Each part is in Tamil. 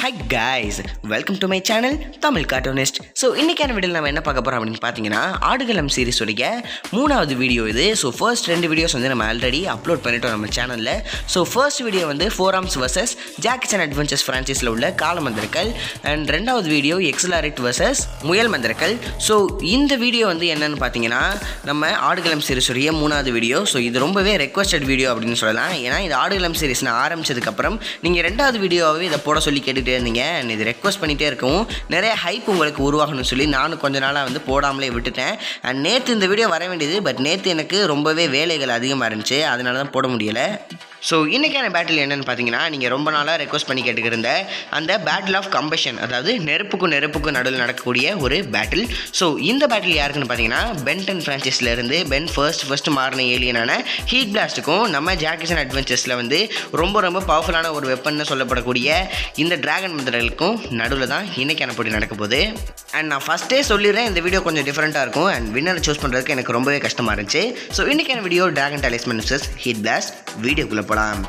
Hi guys, welcome to my channel TamilCartoonist. So இன்னைக்கான வீடியோல நாம என்ன பார்க்க போறோம் அப்படினு பாத்தீங்கன்னா AaduKalam Series உடைய மூணாவது வீடியோ இது. So first ரெண்டு வீடியோஸ் வந்து நம்ம ஆல்ரெடி அப்லோட் பண்ணிட்டோம் நம்ம சேனல்ல. So first வீடியோ வந்து Forearms vs ChanAdventures franchiseல உள்ள காலமந்திரக்கல் and ரெண்டாவது வீடியோ Accelerate vs முயல் மந்திரக்கல். So இந்த வீடியோ வந்து என்னன்னு பாத்தீங்கன்னா நம்ம AaduKalam Series உடைய மூணாவது வீடியோ. So இது ரொம்பவே ரெக்வெஸ்டட் வீடியோ அப்படினு சொல்லலாம். ஏனா இது AaduKalam Series நான் ஆரம்பிச்சதுக்கு அப்புறம் நீங்க ரெண்டாவது வீடியோவே இத போட சொல்லி கேட்டுட்டே இருந்தீங்க. இது ரெக்வெஸ்ட் பண்ணிட்டே இருக்கவும் நிறைய ஹைப் உங்களுக்கு உருவாகணும்னு சொல்லி நானும் கொஞ்ச நாளா வந்து போடாமலே விட்டுட்டேன். and நேத்து இந்த வீடியோ வர வேண்டியது பட் நேத்து எனக்கு ரொம்பவே வேலைகள் அதிகமா இருந்துச்சு. அதனால தான் போட முடியல. ஸோ இன்றைக்கான பேட்டில் என்னென்னு பார்த்தீங்கன்னா நீங்கள் ரொம்ப நாளாக ரெக்வஸ்ட் பண்ணி கேட்டுக்கிருந்த அந்த பேட்டில் ஆஃப் கம்பஷன், அதாவது நெருப்புக்கும் நடுவில் நடக்கக்கூடிய ஒரு பேட்டில். ஸோ இந்த பேட்டில் யாருக்குன்னு பார்த்தீங்கன்னா Ben10 ஃப்ரான்ச்சைஸில் Ben ஃபர்ஸ்ட் மாறின ஏலியனான HeatBlastக்கும் நம்ம ChanAdventuresல வந்து ரொம்ப பவர்ஃபுல்லான ஒரு வெப்பன்னு சொல்லப்படக்கூடிய இந்த டிராகன் மந்திரங்களுக்கும் நடுவில் தான் இன்றைக்கான போட்டி நடக்க போகுது. அண்ட் நான் ஃபஸ்ட்டே சொல்லிடுறேன், இந்த வீடியோ கொஞ்சம் டிஃப்ரெண்ட்டாக இருக்கும் அண்ட் வின்னரை சூஸ் பண்ணுறதுக்கு எனக்கு ரொம்பவே கஷ்டமாக இருந்துச்சு. ஸோ இன்றைக்கான video dragon Talisman vs HeatBlast. வீடியோக்குள்ளே போகலாம்.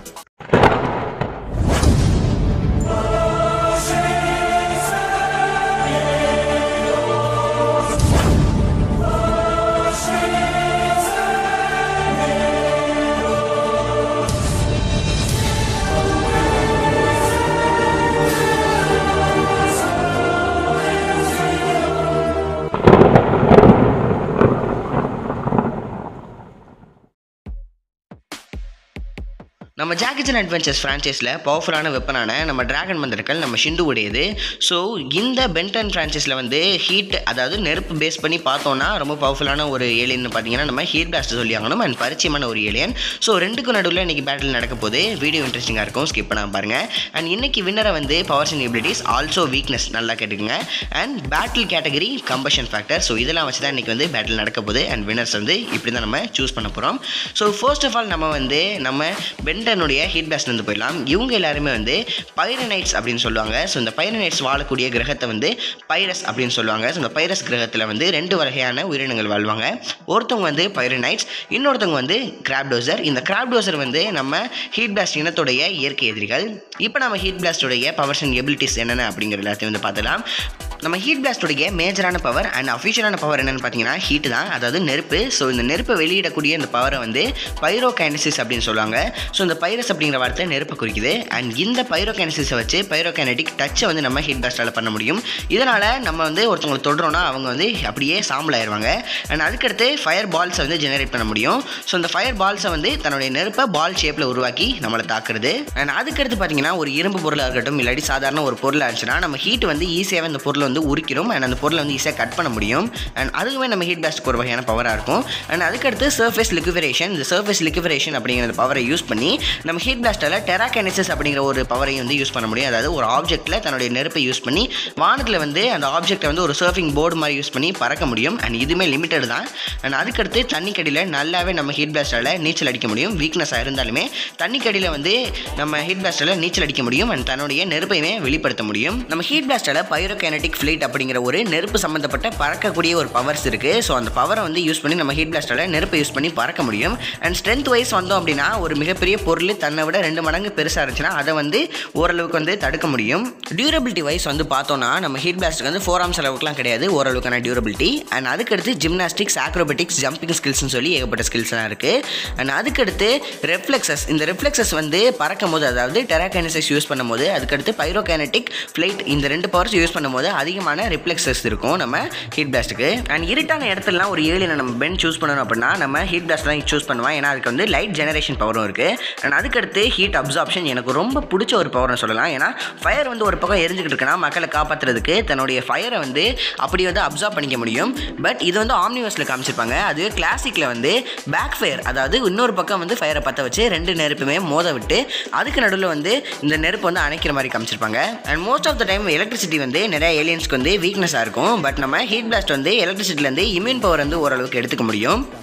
நம்ம ChanAdventures ஃப்ரான்ச்சைஸில் பவர்ஃபுல்லான வெப்பனான நம்ம டிராகன் மந்திரக்கல் நம்ம ஷெண்டு உடையது. ஸோ இந்த Ben10 ஃப்ரான்ச்சைஸில் வந்து ஹீட், அதாவது நெருப்பு பேஸ் பண்ணி பார்த்தோன்னா ரொம்ப பவர்ஃபுல்லான ஒரு ஏலியன் பார்த்தீங்கன்னா நம்ம HeatBlast சொல்லி ஆகணும் அண்ட் பரிச்சயமான ஒரு ஏலியன். ஸோ ரெண்டுக்கும் நடுவில் இன்றைக்கி பேட்டில் நடக்க போது. வீடியோ இன்ட்ரெஸ்டிங்காக இருக்கும், ஸ்கிப் பண்ணாமல் பாருங்கள். அண்ட் இன்றைக்கி வின்னரை வந்து powers and abilities, also weakness நல்லா கேட்டுக்குங்க, and battle category comparison factor. So இதெல்லாம் வச்சு தான் இன்றைக்கி வந்து பேட்டில் நடக்க போகுது. அண்ட் வின்னர்ஸ் வந்து இப்படி தான் நம்ம சூஸ் பண்ண போகிறோம். ஸோ ஃபர்ஸ்ட் ஆஃப் ஆல் நம்ம Ben10 HeatBlast வந்து போயிடலாம். இவங்க எல்லாருமே வந்து பைரனைட்ஸ் அப்படின்னு சொல்லுவாங்க. ஸோ இந்த பைரனைட்ஸ் வாழக்கூடிய கிரகத்தை வந்து பைரஸ் அப்படின்னு சொல்லுவாங்க. ஸோ இந்த பைரஸ் கிரகத்தில் வந்து ரெண்டு வகையான உயிரினங்கள் வாழ்வாங்க. ஒருத்தவங்க வந்து பைரனைட்ஸ், இன்னொருத்தவங்க வந்து கிராப்டோசர். இந்த கிராப்டோசர் வந்து நம்ம HeatBlast இனத்துடைய இயற்கை எதிரிகள். இப்போ நம்ம HeatBlastோடைய பவர்ஸ் அண்ட் எபிலிட்டிஸ் என்னென்ன அப்படிங்கிற எல்லாத்தையும் வந்து பார்த்துலாம். நம்ம HeatBlastோடைய மேஜரான பவர் அண்ட் அஃபிஷியலான பவர் என்னென்னு பார்த்தீங்கன்னா ஹீட் தான், அதாவது நெருப்பு. ஸோ இந்த நெருப்பை வெளியிடக்கூடிய இந்த பவரை வந்து பைரோகைனசிஸ் அப்படின்னு சொல்லுவாங்க. ஸோ இந்த பைரஸ் அப்படிங்கிற வார்த்தை நெருப்பை குறிக்குது. அண்ட் இந்த பைரோகைனசிஸை வச்சு பைரோகைனடிக் டச்சை வந்து நம்ம HeatBlastaல் பண்ண முடியும். இதனால் நம்ம வந்து ஒருத்தவங்களை தொடுறோன்னா அவங்க வந்து அப்படியே சாம்பல் ஆயிடுவாங்க. அண்ட் அதுக்கடுத்து ஃபயர் பால்ஸை வந்து ஜெனரேட் பண்ண முடியும். ஸோ இந்த ஃபயர் பால்ஸை வந்து தன்னுடைய நெருப்பை பால் ஷேப்பில் உருவாக்கி நம்மளை தாக்குறது. அண்ட் அதுக்கடுத்து பார்த்தீங்கன்னா ஒரு இரும்பு பொருளாக இருக்கட்டும் இல்லாட்டி சாதாரண ஒரு பொருளாக இருந்துச்சுன்னா நம்ம ஹீட் வந்து ஈஸியாகவே அந்த பொருளை வந்து உரிக்கிறோம் அண்ட் அந்த பொருளை வந்து ஈஸியாக கட் பண்ண முடியும். அண்ட் அதுவுமே நம்ம HeatBlastக்கு ஒரு வகையான பவராக இருக்கும். அண்ட் அதுக்கடுத்து சர்ஃபேஸ் லிக்விஃபரேஷன். இந்த சர்ஃபேஸ் லிக்விஃபரேஷன் அப்படிங்கிற பவரை யூஸ் பண்ணி நம்ம HeatBlastல டெராகைனசிஸ் அப்படிங்கிற ஒரு பவரையும் வந்து யூஸ் பண்ண முடியும். அதாவது ஒரு ஆப்ஜெக்ட்டில் தன்னுடைய நெருப்பை யூஸ் பண்ணி வானத்தில் வந்து அந்த ஆப்ஜெக்டை வந்து ஒரு சர்ஃபிங் போர்டு மாதிரி யூஸ் பண்ணி பறக்க முடியும். அண்ட் இதுவுமே லிமிட்டட் தான். அண்ட் அதுக்கடுத்து தண்ணிக்கடியில் நல்லாவே நம்ம HeatBlastல நீச்சல் அடிக்க முடியும். வீக்னஸாக இருந்தாலுமே தண்ணிக்கடியில் வந்து நம்ம HeatBlastல நீச்சல் அடிக்க முடியும் அண்ட் தன்னுடைய நெருப்பையுமே வெளிப்படுத்த முடியும். நம்ம HeatBlastல பைரோகைனடிக் ஃப்ளைட் அப்படிங்கிற ஒரு நெருப்பு சம்மந்தப்பட்ட பறக்கக்கூடிய ஒரு பவர்ஸ் இருக்குது. ஸோ அந்த பவரை வந்து யூஸ் பண்ணி நம்ம HeatBlastல நெருப்பை யூஸ் பண்ணி பறக்க முடியும். அண்ட் ஸ்ட்ரென்த் வைஸ் வந்தோம் அப்படின்னா ஒரு மிகப்பெரிய பொருள் தன்னை விட 2 மடங்கு பெருசாக இருந்துச்சுன்னா அதை வந்து ஓரளவுக்கு வந்து தடுக்க முடியும். டியூரபிலிட்டி வைஸ் வந்து பார்த்தோன்னா நம்ம HeatBlastக்கு வந்து Forearms அளவுக்குலாம் கிடையாது, ஓரளவுக்கான டியூரபிலிட்டி. அண்ட் அதுக்கடுத்து ஜிம்னாஸ்டிக்ஸ், ஆக்ரோபேட்டிக்ஸ், ஜம்பிங் ஸ்கில்ஸ்னு சொல்லி ஏகப்பட்ட ஸ்கில்ஸ்லாம் இருக்குது. அண்ட் அதுக்கடுத்து ரெஃப்ளெக்ஸஸ். இந்த ரெஃப்ளெக்ஸஸ் வந்து பறக்கும் போது, அதாவது டெராகைனசிஸ் யூஸ் பண்ணும்போது, அதுக்கடுத்து பைரோகைனடிக் ஃப்ளைட், இந்த 2 பவர்ஸ் யூஸ் பண்ணும்போது அதிகமான ரிஃப்ளெக்ஸஸ் இருக்கும் நம்ம HeatBlastக்கு. அண்ட் இருட்டான இடத்துலலாம் ஒரு ஏலியனை நம்ம Ben சூஸ் பண்ணணும் அப்படின்னா நம்ம HeatBlast தான் சூஸ் பண்ணுவான். ஏன்னா அதுக்கு வந்து லைட் ஜெனரேஷன் பவரும் இருக்குது. அண்ட் அதுக்கடுத்து ஹீட் அப்சார்ப்ஷன் எனக்கு ரொம்ப பிடிச்ச ஒரு பவர்னு சொல்லலாம். ஏன்னா ஃபயர் வந்து ஒரு பக்கம் எரிஞ்சுக்கிட்டு இருக்குன்னா மக்களை காப்பாற்றுறதுக்கு தன்னுடைய ஃபயரை வந்து அப்படி வந்து அப்சார்ப் பண்ணிக்க முடியும். பட் இது வந்து ஆம்னிவர்ஸில் காமிச்சிருப்பாங்க. அதுவே கிளாசிக்கில் வந்து பேக் ஃபயர், அதாவது இன்னொரு பக்கம் வந்து ஃபயரை பற்ற வச்சு 2 நெருப்புமே மோத விட்டு அதுக்கு நடுவில் வந்து இந்த நெருப்பு வந்து அணைக்கிற மாதிரி காமிச்சிருப்பாங்க. And most of the time electricity வந்து நிறைய ஏலியன்ஸ்க்கு வந்து வீக்னஸாக இருக்கும். பட் நம்ம HeatBlast வந்து எலக்ட்ரிசிட்டிலேருந்து இம்யூன் பவர் வந்து ஓரளவுக்கு எடுத்துக்க முடியும்.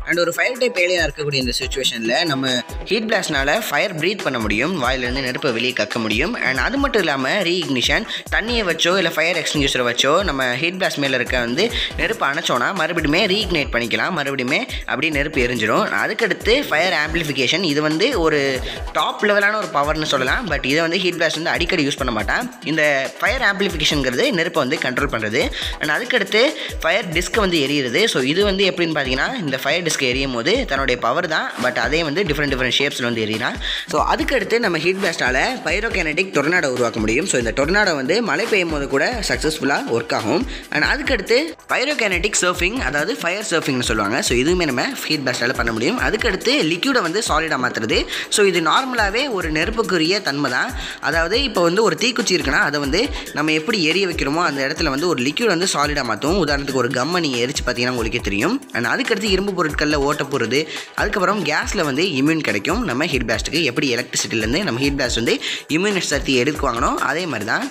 அண்ட் ஒரு ஃபயர் டைப் ஏலியனாக இருக்கக்கூடிய இந்த சுச்சுவேஷனில் நம்ம ஹீட் பிளாஸ்ட்னால ஃபயர் ப்ரீத் பண்ண முடியும், வாயிலிருந்து நெருப்பை வெளியே கக்க முடியும். அண்ட் அது மட்டும் இல்லாமல் ரீஇக்னிஷன், தண்ணியை வச்சோ இல்லை ஃபயர் எக்ஸ்டிங்யூஷரை வச்சோ நம்ம ஹீட் பிளாஸ்ட் மேலே இருக்க வந்து நெருப்பு அணைச்சோன்னா மறுபடியுமே ரீஇக்னைட் பண்ணிக்கலாம், மறுபடியுமே அப்படியே நெருப்பு எரிஞ்சிடும். அதுக்கடுத்து ஃபயர் ஆம்பிளிஃபிகேஷன், இது வந்து ஒரு டாப் லெவலான ஒரு பவர்னு சொல்லலாம். பட் இதை வந்து ஹீட் பிளாஸ்ட் வந்து அடிக்கடி யூஸ் பண்ண மாட்டான். இந்த ஃபயர் ஆம்பிளிஃபிகேஷனுங்கிறது நெருப்பை வந்து கண்ட்ரோல் பண்ணுறது. அண்ட் அதுக்கடுத்து ஃபயர் டிஸ்க் வந்து எரியுறது. ஸோ இது வந்து எப்படின்னு பார்த்தீங்கன்னா இந்த ஃபயர் டிஸ்க் எரியும் போது தன்னுடைய பவர் தான், பட் அதே வந்து டிஃப்ரெண்ட் ஷேப்ஸில் வந்து எரியலாம். ஸோ அதுக்கடுத்து நம்ம ஹீட் பிளாஸ்டால் பைரோகைனடிக் டொர்னாடோ உருவாக்க முடியும். ஸோ இந்த டொர்னாடோ வந்து மழை பெய்யும் போது கூட சக்ஸஸ்ஃபுல்லாக ஒர்க் ஆகும். அண்ட் அதுக்கடுத்து பைரோகைனடிக் சர்ஃபிங், அதாவது ஃபயர் சர்ஃபிங்னு சொல்லுவாங்க. ஸோ இதுவுமே நம்ம ஹீட் பிளாஸ்டால் பண்ண முடியும். அதுக்கடுத்து லிக்யூடை வந்து சாலிடாக மாற்றுறது. ஸோ இது நார்மலாகவே ஒரு நெருப்புக்குரிய தன்மை தான். அதாவது இப்போ வந்து ஒரு தீக்குச்சி இருக்குன்னா அதை வந்து நம்ம எப்படி எரிய வைக்கிறோமோ அந்த இடத்துல வந்து ஒரு லிக்யூட் வந்து சாலிடாக மாற்றும். உதாரணத்துக்கு ஒரு கம்மை நீங்கள் எரிச்சு பார்த்தீங்கன்னா உங்களுக்கே தெரியும். அண்ட் அதுக்கடுத்து இரும்பு பொருட்களில் ஓட்ட போகிறது, அதுக்கப்புறம் கேஸில் வந்து இம்யூன் கிடைக்கும். நம்ம ஹீட் பிளாஸ்ட்டுக்கு எப்படி எலக்ட்ரிசிட்டிலேருந்து நம்ம ஹீட் பிளாஸ்ட் வந்து இம்யூன் சக்தி எடுக்குவாங்களோ அதே மாதிரி தான்.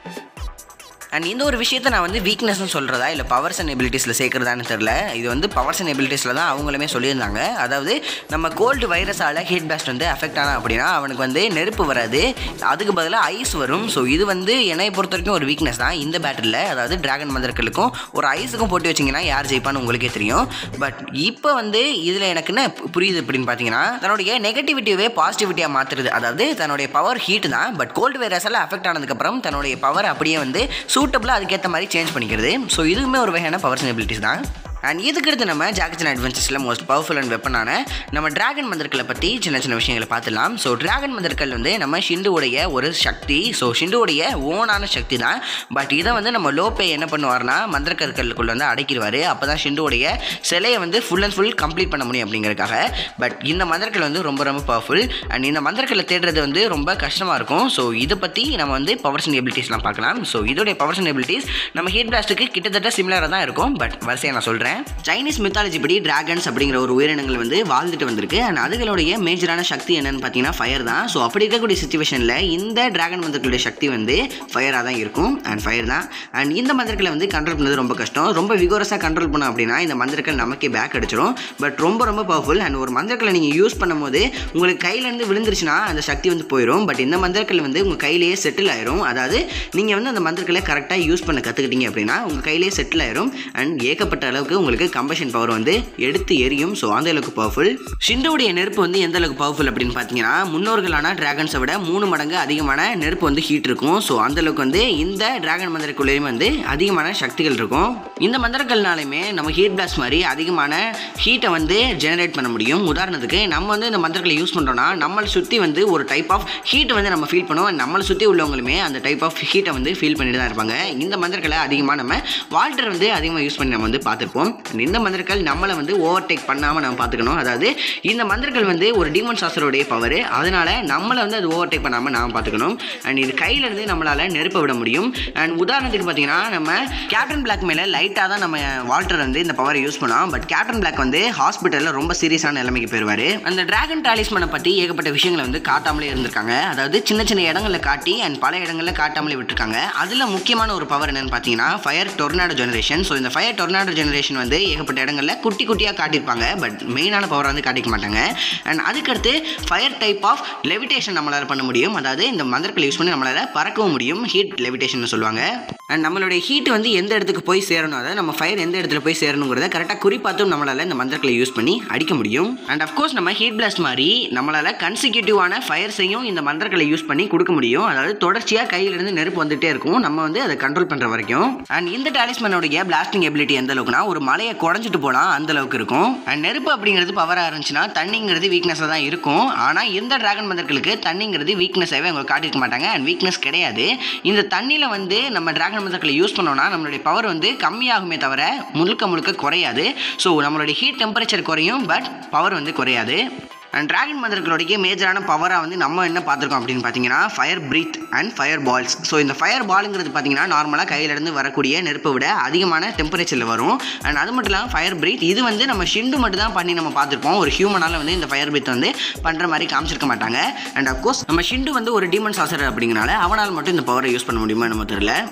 அண்ட் இந்த ஒரு விஷயத்தை நான் வந்து வீக்னஸ்னு சொல்கிறதா இல்லை பவர்ஸ் அண்ட் எபிலிட்டிஸில் சேர்க்குறதான்னு தெரில. இது வந்து பவர்ஸ் அண்ட் எபிலிட்டிஸில் தான் அவங்களுமே சொல்லியிருந்தாங்க. அதாவது நம்ம கோல்டு வைரஸால் ஹீட் பிளாஸ்ட் வந்து அஃபெக்ட் ஆனால் அப்படின்னா அவனுக்கு வந்து நெருப்பு வராது, அதுக்கு பதிலாக ஐஸ் வரும். ஸோ இது வந்து என்னை பொறுத்த வரைக்கும் ஒரு வீக்னஸ் தான் இந்த பேட்டில். அதாவது டிராகன் மந்திரங்களுக்கும் ஒரு ஐஸுக்கும் போட்டு வச்சிங்கன்னா யார் ஜெயிப்பான்னு உங்களுக்கே தெரியும். பட் இப்போ வந்து இதில் எனக்கு என்ன புரியுது அப்படின்னு பார்த்தீங்கன்னா தன்னுடைய நெகட்டிவிட்டியவே பாசிட்டிவிட்டியாக மாற்றுறது. அதாவது தன்னுடைய பவர் ஹீட் தான், பட் கோல்டு வைரஸால் அஃபெக்ட் ஆனதுக்கப்புறம் தன்னுடைய பவர் அப்படியே வந்து சூட்டபிளாக அதுக்கேற்ற மாதிரி சேஞ்ச் பண்ணிக்கிறது. ஸோ இதுவுமே ஒரு வகையான பவர்ஸ் அண்ட் எபிலிட்டிஸ் தான். அண்ட் இதுக்கடுத்து நம்ம ChanAdventures மோஸ்ட் பவர்ஃபுல் அண்ட் வெப்பனான நம்ம டிராகன் மந்திரங்களை பற்றி சின்ன சின்ன விஷயங்களை பார்த்துலாம். ஸோ டிராகன் மந்திரங்கள் வந்து நம்ம ஷிண்டுவுடைய ஒரு சக்தி. ஸோ ஷிண்டுவுடைய ஓனான சக்தி தான். பட் இதை வந்து நம்ம லோப்பே என்ன பண்ணுவார்னா மந்திரக்கற்களுக்குள்ள வந்து அடைக்கிடுவார். அப்போ தான் ஷிண்டுவுடைய சிலையை வந்து ஃபுல் அண்ட் ஃபுல் கம்ப்ளீட் பண்ண முடியும் அப்படிங்கிறதுக்காக. பட் இந்த மந்திரங்கள் வந்து ரொம்ப ரொம்ப பவர்ஃபுல். அண்ட் இந்த மந்திரங்களை தேடுறது வந்து ரொம்ப கஷ்டமாக இருக்கும். ஸோ இதை பற்றி நம்ம வந்து பவர்ஸ் அண்ட் எபிலிட்டிஸ்லாம் பார்க்கலாம். ஸோ இதோடைய பவர்ஸ் அண்ட் எபிலிட்டிஸ் நம்ம ஹீட் பிளாஸ்ட்டுக்கு கிட்டத்தட்ட சிமிலராக தான் இருக்கும். பட் வரிசையாக நான் சொல்கிறேன். சைனீஸ் மித்தாலஜி படி டிராகன்ஸ் அப்படிங்கிற ஒரு உயிரினங்கள் வந்து வாழ்ந்துட்டு வந்திருக்கு. அண்ட் அதுகளுடைய மேஜரான சக்தி என்னன்னு பார்த்தீங்கன்னா ஃபயர் தான். ஸோ அப்படி இருக்கக்கூடிய சிச்சுவேஷனில் இந்த டிராகன் மந்திரங்களுடைய சக்தி வந்து ஃபயராக தான் இருக்கும். அண்ட் ஃபயர் தான். அண்ட் இந்த மந்திரங்களை வந்து கண்ட்ரோல் பண்ணது ரொம்ப கஷ்டம். ரொம்ப விகோரஸாக கண்ட்ரோல் பண்ணோம் அப்படின்னா இந்த மந்திரங்கள் நமக்கே பேக் அடிச்சிடும். பட் ரொம்ப ரொம்ப பவர்ஃபுல். அண்ட் ஒரு மந்திரங்களை நீங்கள் யூஸ் பண்ணும்போது உங்களுக்கு கையிலேருந்து விழுந்துருச்சுன்னா அந்த சக்தி வந்து போயிடும். பட் இந்த மந்திரங்கள் வந்து உங்கள் கையிலேயே செட்டில் ஆயிரும். அதாவது நீங்கள் வந்து அந்த மந்திரங்களை கரெக்டாக யூஸ் பண்ண கற்றுக்கிட்டீங்க அப்படின்னா உங்கள் கையிலேயே செட்டில் ஆயிரும். அண்ட் ஏகப்பட்ட அளவுக்கு உங்களுக்கு கம்பஷன் பவர் வந்து எடுத்து எரியும். ஸோ அந்த அளவுக்கு பவர்ஃபுல். ஷிண்டுவுடைய நெருப்பு வந்து எந்த அளவுக்கு பவர்ஃபுல் அப்படின்னு பார்த்தீங்கன்னா முன்னோர்களான டிராகன்ஸை விட 3 மடங்கு அதிகமான நெருப்பு வந்து ஹீட் இருக்கும். ஸோ அந்த அளவுக்கு வந்து இந்த டிராகன் மந்திரக்குள்ளேயும் வந்து அதிகமான சக்திகள் இருக்கும். இந்த மந்திரங்கள்னாலுமே நம்ம ஹீட் பிளாஸ்ட் மாதிரி அதிகமான ஹீட்டை வந்து ஜெனரேட் பண்ண முடியும். உதாரணத்துக்கு நம்ம வந்து இந்த மந்திரங்களை யூஸ் பண்ணுறோம்னா நம்மளை சுற்றி வந்து ஒரு டைப் ஆஃப் ஹீட்டை வந்து நம்ம ஃபீல் பண்ணுவோம். நம்மளை சுற்றி உள்ளவங்களுமே அந்த டைப் ஆஃப் ஹீட்டை வந்து ஃபீல் பண்ணிட்டு தான் இருப்பாங்க. இந்த மந்திரங்களை அதிகமாக நம்ம வால்டர் வந்து அதிகமாக யூஸ் பண்ணி நம்ம வந்து பார்த்துருப்போம். இந்த மந்திரங்கள் நம்மளை வந்து ஓவர்டேக் பண்ணாமல் நம்ம பார்த்துக்கணும். அதாவது இந்த மந்திரங்கள் வந்து ஒரு டீமன் சாஸ்டருடைய பவர், அதனால நம்மளை வந்து அது ஓவர்டேக் பண்ணாமல் நாம் பார்த்துக்கணும். அண்ட் இது கையிலேருந்து நம்மளால் நெருப்ப விட முடியும். அண்ட் உதாரணத்துக்கு பார்த்தீங்கன்னா நம்ம கேப்டன் பிளாக் மேலே லைட்டாக தான் நம்ம வால்டர் வந்து இந்த பவரை யூஸ் பண்ணோம். பட் கேப்டன் பிளாக் வந்து ஹாஸ்பிட்டலில் ரொம்ப சீரியஸான நிலைமைக்கு போயிடுவார். அந்த டிராகன் டாலிஸ்மனை பற்றி ஏகப்பட்ட விஷயங்களை வந்து காட்டாமலே இருந்திருக்காங்க. அதாவது சின்ன சின்ன இடங்களில் காட்டி அண்ட் பல இடங்களில் காட்டாமலே விட்டுருக்காங்க. அதில் முக்கியமான ஒரு பவர் என்னென்னு பார்த்தீங்கன்னா ஃபயர் டொர்னாடோ ஜெனரேஷன். ஸோ இந்த ஃபயர் டொர்னாடோ ஜெனரேஷன் வந்து ஏகப்பட்ட இடங்களில் குட்டி குட்டியாக காட்டியிருப்பாங்க. பட் மெயினான பவரை வந்து காட்டிக்க மாட்டாங்க. அண்ட் அதுக்கடுத்து ஃபயர் டைப் ஆஃப் லெவிடேஷன் நம்மளால் பண்ண முடியும். அதாவது இந்த மந்திரங்களை யூஸ் பண்ணி நம்மளால் பறக்கவும் முடியும். ஹீட் லெவிடேஷன் சொல்லுவாங்க. அண்ட் நம்மளுடைய ஹீட் வந்து எந்த இடத்துக்கு போய் சேரணும், அதாவது நம்ம ஃபயர் எந்த இடத்துல போய் சேரணுங்கிறத கரெக்டாக குறிப்பாற்றும் நம்மளால் இந்த மந்திரங்களை யூஸ் பண்ணி அடிக்க முடியும். அண்ட் அஃப்கோர்ஸ் நம்ம ஹீட் பிளாஸ்ட் மாதிரி நம்மளால் கன்சிக்யூட்டிவான ஃபயர்ஸையும் இந்த மந்திரங்களை யூஸ் பண்ணி கொடுக்க முடியும். அதாவது தொடர்ச்சியாக கையிலிருந்து நெருப்பு வந்துகிட்டே இருக்கும், நம்ம வந்து அதை கண்ட்ரோல் பண்ணுற வரைக்கும். அண்ட் இந்த டாலிஸ்மனோடைய பிளாஸ்டிங் எபிலிட்டி எந்த அளவுக்குனா ஒரு மலையை குறைஞ்சிட்டு போகலாம் அந்த அளவுக்கு இருக்கும். அண்ட் நெருப்பு அப்படிங்கிறது பவராக இருந்துச்சுன்னா தண்ணிங்கிறது வீக்னஸாக தான் இருக்கும். ஆனால் இந்த டிராகன் மந்திரங்களுக்கு தண்ணிங்கிறது வீக்னஸாகவே அவங்க காட்டியிருக்க மாட்டாங்க. அண்ட் வீக்னஸ் கிடையாது. இந்த தண்ணியில் வந்து நம்ம டிராகன் மந்திரங்களை யூஸ் பண்ணோம்னா நம்மளுடைய பவர் வந்து கம்மியாகுமே தவிர முழுக்க குறையாது. ஸோ நம்மளுடைய ஹீட் டெம்பரேச்சர் குறையும், பட் பவர் வந்து குறையாது. அண்ட் டிராகன் மந்திரங்களுடைய மேஜரான பவராக வந்து நம்ம என்ன பார்த்துருக்கோம் அப்படின்னு பார்த்தீங்கன்னா fire breath and fire balls. So இந்த ஃபயர் பாலுங்கிறது பார்த்தீங்கன்னா நார்மலாக கையிலேருந்து வரக்கூடிய நெருப்பை விட அதிகமான டெம்பரேச்சரில் வரும். அண்ட் அது மட்டும் இல்லாமல் ஃபயர் பிரீத் இது வந்து நம்ம ஷிண்டு மட்டும் தான் பண்ணி நம்ம பார்த்துருப்போம். ஒரு ஹியூமனால் வந்து இந்த ஃபயர் பிரீத் வந்து பண்ணுற மாதிரி காமிச்சிருக்க மாட்டாங்க. அண்ட் அஃப்கோர்ஸ் நம்ம ஷிண்டு வந்து ஒரு டீமன் சாசர் அப்படிங்கிறனால அவனால் மட்டும் இந்த பவரை யூஸ் பண்ண முடியுமா நம்ம தெரியல.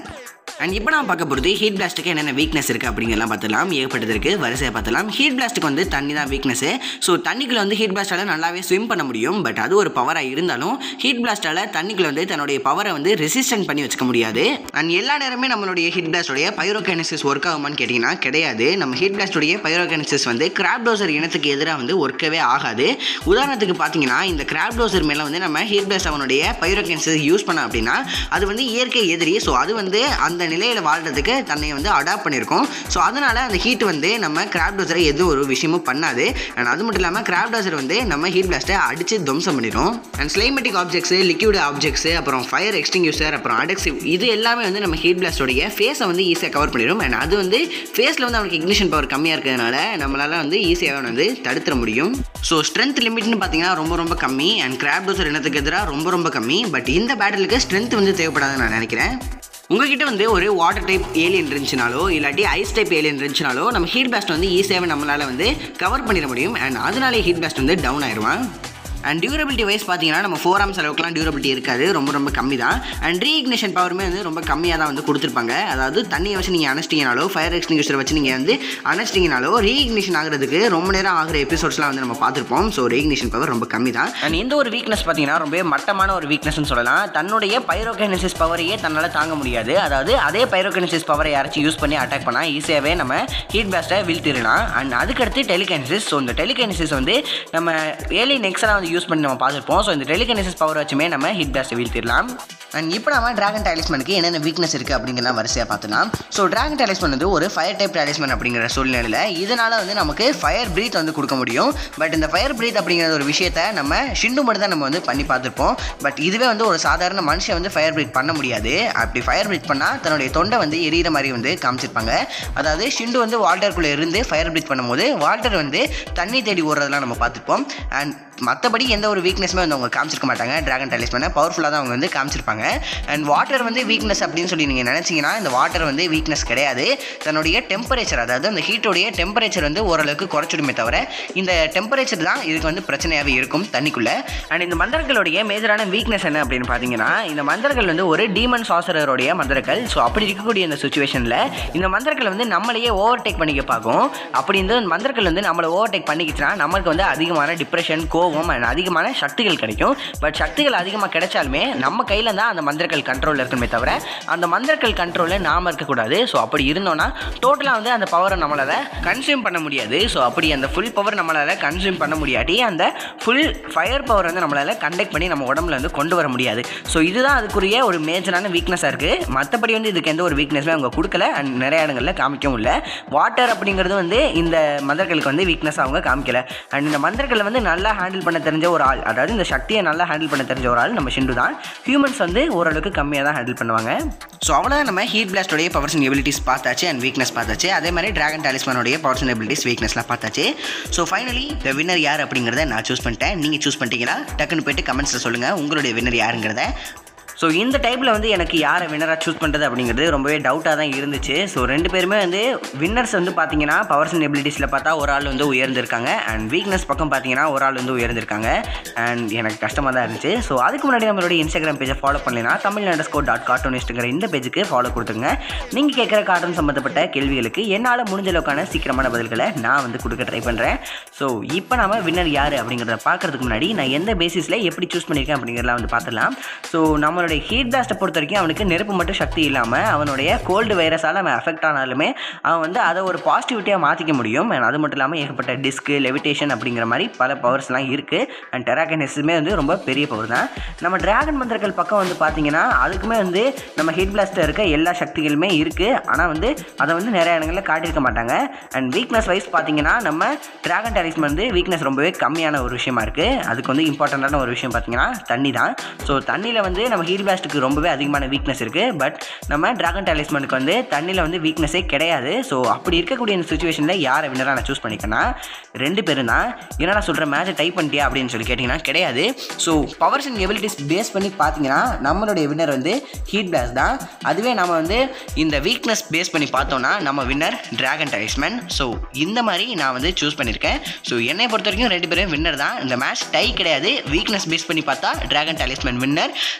அண்ட் இப்போ நான் பார்க்க போகிறது ஹீட் பிளாஸ்ட்டுக்கு என்னென்ன வீக்னஸ் இருக்குது அப்படிங்கிறலாம் பார்த்துலாம். ஏகப்பட்டது இருக்குது, வரிசையாக பார்த்துலாம். ஹீட் பிளாஸ்ட்டுக்கு வந்து தண்ணி தான் வீக்னஸ்ஸு. ஸோ தண்ணிக்குள்ளே வந்து ஹீட் பிளாஸ்ட்டால் நல்லாவே ஸ்விம் பண்ண முடியும். பட் அது ஒரு பவராக இருந்தாலும் ஹீட் பிளாஸ்ட்டால் தண்ணிக்குள்ளே வந்து தன்னுடைய பவரை வந்து ரெசிஸ்டன்ட் பண்ணி வச்சுக்க முடியாது. அண்ட் எல்லா நேரமே நம்மளுடைய ஹீட் பிளாஸ்டோடைய பைரோகைனசிஸ் ஒர்க் ஆகுமான்னு கேட்டிங்கன்னா கிடையாது. நம்ம ஹீட் பிளாஸ்டோடைய பைரோகைனசிஸ் வந்து கிராப்டோசர் இனத்துக்கு எதிராக வந்து ஒர்க்கவே ஆகாது. உதாரணத்துக்கு பார்த்தீங்கன்னா இந்த கிராப்டோசர் மேலே வந்து நம்ம ஹீட் பிளாஸ்ட் அவனுடைய பைரோகைனசிஸ் யூஸ் பண்ண அப்படின்னா அது வந்து இயற்கை எதிரி. ஸோ அது வந்து அந்த நிலையில் வாழ்றதுக்கு தன்னை வந்து அடாப்ட் பண்ணியிருக்கோம். ஸோ அதனால் அந்த ஹீட் வந்து நம்ம கிராப்டோசரை எதுவும் ஒரு விஷயமும் பண்ணாது. அண்ட் அது மட்டும் இல்லாமல் கிராப்டோசர் வந்து நம்ம ஹீட் பிளாஸ்ட்டை அடித்து துவம்சம் பண்ணிடும். அண்ட் ஸ்லைமேட்டிக் ஆப்ஜெக்ட்ஸு, லிக்விட் ஆப்ஜெக்ட்ஸு, அப்புறம் ஃபயர் எக்ஸ்டிங்யூஷர், அப்புறம் அடெக்சிவ், இது எல்லாமே வந்து நம்ம ஹீட் பிளாஸ்டோடைய ஃபேஸை வந்து ஈஸியாக கவர் பண்ணிடும். அண்ட் அது வந்து ஃபேஸில் வந்து அவனுக்கு இக்னிஷன் பவர் கம்மியாக இருக்கிறதுனால நம்மளால் வந்து ஈஸியாக வந்து தடுத்துட முடியும். ஸோ ஸ்ட்ரென்த் லிமிட்னு பார்த்தீங்கன்னா ரொம்ப கம்மி. அண்ட் கிராப்டோசர் இனத்துக்கு எதிராக ரொம்ப கம்மி. பட் இந்த பேட்டிலுக்கு ஸ்ட்ரென்த் வந்து தேவைப்படாதுன்னு நான் நினைக்கிறேன். உங்ககிட்ட வந்து ஒரு வாட்டர் டைப் ஏலியன் இருந்துச்சுனாலோ இல்லாட்டி ஐஸ் டைப் ஏலியன் இருந்துச்சுனாலோ நம்ம ஹீட் பிளாஸ்ட் வந்து ஈஸியாகவே நம்மளால் வந்து கவர் பண்ணிட முடியும். அண்ட் அதனாலே ஹீட் பிளாஸ்ட் வந்து டவுன் ஆயிடுவான். அண்ட் டியூரபிலிட்டி வைஸ் பார்த்தீங்கன்னா நம்ம 4 ஆர்ம்ஸ் அளவுக்குலாம் டியூரபிலிட்டி இருக்காது, ரொம்ப கம்மி தான். அண்ட் ரீஇக்னிஷன் பவருமே வந்து ரொம்ப கம்மியாக தான் வந்து கொடுத்துருப்பாங்க. அதாவது தண்ணியை வச்சு நீங்கள் அணைச்சிட்டிங்கனாலோ ஃபயர் எக்ஸ்டிங்யூஷரை வச்சு நீங்கள் வந்து அணைச்சிட்டிங்கனாலோ ரீஇக்னிஷன் ஆகிறதுக்கு ரொம்ப நேரம் ஆகிற எபிசோட்ஸ்லாம் வந்து நம்ம பார்த்துருப்போம். ஸோ ரீஇக்னிஷன் பவர் ரொம்ப கம்மி தான். அண்ட் இந்த ஒரு வீக்னஸ் பார்த்தீங்கன்னா ரொம்ப மட்டமான ஒரு வீக்னஸ்னு சொல்லலாம். தன்னுடைய பைரோகைனசிஸ் பவரையே தன்னால் தாங்க முடியாது. அதாவது அதே பைரோகைனசிஸ் பவரை யாராச்சும் யூஸ் பண்ணி அட்டாக் பண்ணால் ஈஸியாகவே நம்ம ஹீட் பிளாஸ்ட்டை வீழ்த்திடலாம். அண்ட் அதுக்கடுத்து டெலிகைனசிஸ். ஸோ இந்த டெலிகைனசிஸ் வந்து நம்ம ஏலியன் எக்ஸெல்லாம் வந்து யூஸ் பண்ணி நம்ம பார்த்துருப்போம். ஸோ இந்த டெலிகைனசிஸ் பவர் வச்சுமே நம்ம ஹீட் பிளாஸ்ட்டை வீழ்த்திடலாம். அண்ட் இப்போ நம்ம டிராகன் டாலிஸ்மனுக்கு என்னென்ன வீக்னஸ் இருக்குது அப்படிங்கிறலாம் வரிசையாக பார்த்துலாம். ஸோ டிராகன் டாலிஸ்மன் வந்து ஒரு ஃபயர் டைப் டாலிஸ்மன் அப்படிங்கிற சூழ்நிலையில் இதனால் வந்து நமக்கு ஃபயர் பிரீத் வந்து கொடுக்க முடியும். பட் இந்த ஃபயர் பிரீத் அப்படிங்கிற ஒரு விஷயத்தை நம்ம ஷிண்டு மட்டும் தான் நம்ம வந்து பண்ணி பார்த்துருப்போம். பட் இதுவே வந்து ஒரு சாதாரண மனுஷன் வந்து ஃபயர் பிரீத் பண்ண முடியாது. அப்படி ஃபயர் பிரீத் பண்ணால் தன்னுடைய தொண்டை வந்து எரியிற மாதிரி வந்து காமிச்சிருப்பாங்க. அதாவது ஷிண்டு வந்து வால்டருக்குள்ளே இருந்து ஃபயர் பிரீத் பண்ணும்போது வால்டர் வந்து தண்ணி தேடி ஓடுறதெல்லாம் நம்ம பார்த்துருப்போம். அண்ட் மற்றபடி எந்த ஒரு வீக்னஸுமே வந்து அவங்க காமிச்சிருக்க மாட்டாங்க. டிராகன் டாலிஸ்மனை பவர்ஃபுல்லாக தான் அவங்க வந்து காமிச்சிருப்பாங்க. அண்ட் வாட்டர் வந்து வீக்னஸ் அப்படின்னு சொல்லி நீங்கள் நினச்சிங்கன்னா இந்த வாட்டர் வந்து வீக்னஸ் கிடையாது. தன்னுடைய டெம்பரேச்சர், அதாவது அந்த ஹீட்டோடைய டெம்பரேச்சர் வந்து ஓரளவுக்கு குறைச்சிடுமே தவிர இந்த டெம்பரேச்சர் தான் இதுக்கு வந்து பிரச்சனையாகவே இருக்கும் தண்ணிக்குள்ளே. அண்ட் இந்த மந்திரங்களுடைய மேஜரான வீக்னஸ் என்ன அப்படின்னு பார்த்தீங்கன்னா இந்த மந்திரங்கள் வந்து ஒரு டீமன் சாசரருடைய மந்திரங்கள். ஸோ அப்படி இருக்கக்கூடிய இந்த சுச்சுவேஷனில் இந்த மந்திரங்கள் வந்து நம்மளையே ஓவர்டேக் பண்ணிக்க பார்க்கும். அப்படி இந்த மந்திரங்கள் வந்து நம்மளை ஓவர்டேக் பண்ணிக்கிச்சுன்னா நம்மளுக்கு வந்து அதிகமான டிப்ரெஷன், கோவம் அண்ட் அதிகமான சக்திகள் கிடைக்கும். பட் சக்திகள் அதிகமாக கிடைச்சாலுமே நம்ம கையில் தான் அந்த மந்திரங்கள் கண்ட்ரோலில் இருக்கணுமே தவிர அந்த மந்திரங்கள் கண்ட்ரோலில் நாம் இருக்கக்கூடாது. ஸோ அப்படி இருந்தோன்னா டோட்டலாக வந்து அந்த பவரை நம்மளால் கன்சியூம் பண்ண முடியாது. ஸோ அப்படி அந்த ஃபுல் பவர் நம்மளால் கன்சியூம் பண்ண முடியாட்டி அந்த ஃபுல் ஃபயர் பவர் வந்து நம்மளால் கண்டக்ட் பண்ணி நம்ம உடம்புல வந்து கொண்டு வர முடியாது. ஸோ இதுதான் அதுக்குரிய ஒரு மேஜரான வீக்னஸாக இருக்குது. மற்றபடி வந்து இதுக்கு எந்த ஒரு வீக்னஸுமே அவங்க கொடுக்கல அண்ட் நிறைய இடங்களில் காமிக்கவும் இல்லை. வாட்டர் அப்படிங்கிறது வந்து இந்த மந்திரங்களுக்கு வந்து வீக்னஸ் அவங்க காமிக்கல. அண்ட் இந்த மந்திரங்களை வந்து நல்லா ஹேண்டில் பண்ண தெரிஞ்ச ஒரு ஆள், அதாவது இந்த சக்தியை நல்லா ஹேண்டில் பண்ண தெரிஞ்ச ஒரு ஆள் நம்ம ஷிண்டு தான். ஹியூமன்ஸ் வந்து ஓரளவுக்கு கம்மியாக தான் ஹேண்டில் பண்ணுவாங்க. ஸோ அவ்வளோதான் நம்ம ஹீட் பிளாஸ்டோடைய பவர்ஸ் அண்ட் எபிலிட்டிஸ் பார்த்தாச்சு அண்ட் வீக்னஸ் பார்த்தாச்சு. அதே மாதிரி டிராகன் டாலிஸ்மனோடைய பவர்ஸ் அண்ட் எபிலிட்டிஸ் வீக்னஸ்லாம் பார்த்தாச்சு. ஸோ ஃபைனலி த வின்னர் யார் அப்படிங்கிறத நான் சூஸ் பண்ணிட்டேன். நீங்கள் சூஸ் பண்ணிட்டீங்களா? டக்குன்னு போய்ட்டு கமெண்ட்ஸில் சொல்லுங்கள் உங்களுடைய வின்னர் யாருங்கிறத. ஸோ இந்த டைப்பில் வந்து எனக்கு யாரை வின்னராக சூஸ் பண்ணுறது அப்படிங்கிறது ரொம்பவே டவுட்டாக தான் இருந்துச்சு. ஸோ ரெண்டு பேருமே வந்து வின்னர்ஸ் வந்து பார்த்தீங்கன்னா பவர்ஸ் அண்ட் எபிலிட்டிஸில் பார்த்தா ஒரு ஆள் வந்து உயர்ந்திருக்காங்க அண்ட் வீக்னஸ் பக்கம் பார்த்தீங்கன்னா ஒரு ஆள் வந்து உயர்ந்திருக்காங்க. அண்ட் எனக்கு கஷ்டமாக தான் இருந்துச்சு. ஸோ அதுக்கு முன்னாடி நம்மளுடைய இன்ஸ்டாகிராம் பேஜை ஃபாலோ பண்ணலைன்னா tamil_cartoonist இந்த பேஜுக்கு ஃபாலோ கொடுத்துருங்க. நீங்கள் கேட்குற கார்ட்டூன் சம்மந்தப்பட்ட கேள்விகளுக்கு என்னால் முடிஞ்ச அளவுக்கான சீக்கிரமான பதில்களை நான் வந்து கொடுக்க ட்ரை பண்ணுறேன். ஸோ இப்போ நம்ம வின்னர் யார் அப்படிங்கிறத பார்க்குறதுக்கு முன்னாடி நான் எந்த பேசிஸில் எப்படி சூஸ் பண்ணியிருக்கேன் அப்படிங்கிறதெல்லாம் வந்து பார்த்துடலாம். ஸோ நம்மளுடைய ஹீட் பிளாஸ்ட்டை பொறுத்த வரைக்கும் அவனுக்கு நெருப்பு மட்டும் சக்தி இல்லாமல் அவனுடைய கோல்டு வைரஸால் அவன் அஃபெக்ட் ஆனாலுமே அவன் வந்து அதை ஒரு பாசிட்டிவிட்டியாக மாற்றிக்க முடியும். அண்ட் அது மட்டும் இல்லாமல் ஏகப்பட்ட டிஸ்க்கு, லெவிடேஷன் அப்படிங்கிற மாதிரி பல பவர்ஸ்லாம் இருக்குது. அண்ட் டெராகனஸுமே வந்து ரொம்ப பெரிய பவர் தான். நம்ம டிராகன் மந்திரங்கள் பக்கம் வந்து பார்த்தீங்கன்னா அதுக்குமே வந்து நம்ம ஹீட் பிளாஸ்ட்டில் இருக்க எல்லா சக்திகளுமே இருக்குது. ஆனால் வந்து அதை வந்து நிறைய இடங்களில் காட்டியிருக்க மாட்டாங்க. அண்ட் வீக்னஸ் வைஸ் பார்த்தீங்கன்னா நம்ம டிராகன் டாலிஸ்மன் வந்து வீக்னஸ் ரொம்பவே கம்மியான ஒரு விஷயமா இருக்குது. அதுக்கு வந்து இம்பார்ட்டண்ட்டான ஒரு விஷயம் பார்த்தீங்கன்னா தண்ணி தான். ஸோ தண்ணியில் வந்து நம்ம ஹீட் பிளாஸ்ட்டுக்கு ரொம்பவே அதிகமான வீக்னஸ் இருக்குது. பட் நம்ம டிராகன் டாலிஸ்மனுக்கு வந்து தண்ணியில் வந்து வீக்னஸே கிடையாது. ஸோ அப்படி இருக்கக்கூடிய இந்த சுச்சுவேஷனில் யாரை வின்னராக நான் சூஸ் பண்ணிக்கேன்னா ரெண்டு பேரும் தான். ஏன்னா நான் சொல்கிற மேட்சை டைப் பண்ணிட்டியா அப்படின்னு சொல்லி கேட்டிங்கன்னா கிடையாது. So powers and abilities base பண்ணி பார்த்தீங்கன்னா நம்மளுடைய வின்னர் வந்து ஹீட் பிளாஸ்ட் தான். அதுவே நம்ம வந்து இந்த வீக்னஸ் பேஸ் பண்ணி பார்த்தோன்னா நம்ம வின்னர் டிராகன் டாலிஸ்மன். ஸோ இந்த மாதிரி நான் வந்து சூஸ் பண்ணியிருக்கேன். ஸோ என்னை பொறுத்த வரைக்கும் ரெண்டு பேரும் வின்னர் தான். இந்த மேட்ச் டை கிடையாது. வீக்னஸ் பேஸ் பண்ணி பார்த்தா டிராகன் டாலிஸ்மன் வின்னர். அதுவே பவர்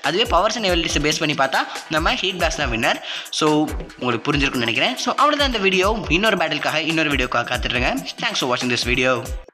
பவர்ஸ் அண்ட் எபிலிட்டிஸை பேஸ் பண்ணி பார்த்தா நம்ம ஹீட் பிளாஸ்ட் தான் வின்னர். ஸோ உங்களுக்கு புரிஞ்சிருக்குன்னு நினைக்கிறேன். ஸோ அவ்வளோதான் இந்த வீடியோ. இன்னொரு பேட்டிலுக்காக இன்னொரு வீடியோக்காக காத்துட்ருங்க. தேங்க்ஸ் ஃபார் வாட்சிங் திஸ் வீடியோ.